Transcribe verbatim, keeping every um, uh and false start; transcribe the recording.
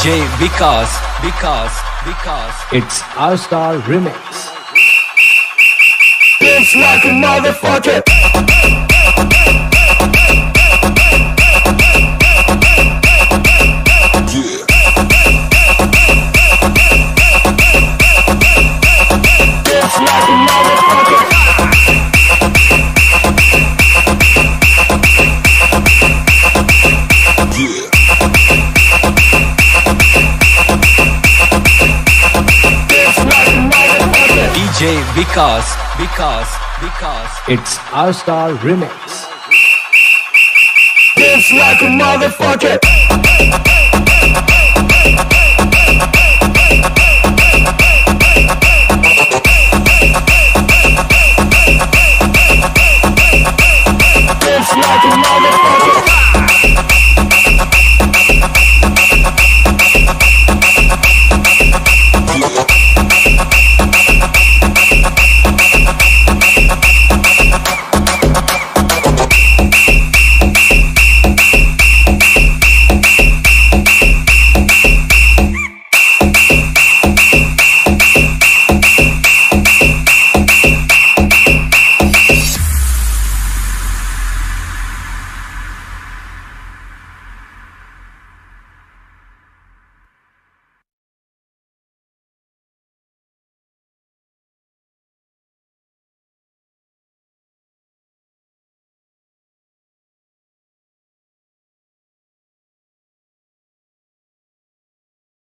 J Vikas, Vikas, Vikas. It's our star remix. It's like a motherfucker. Yeah. It's like a motherfucker. Yeah. It's like a motherfucker. D J Vikas, Vikas, Vikas. It's our star remix. It's like a motherfucker.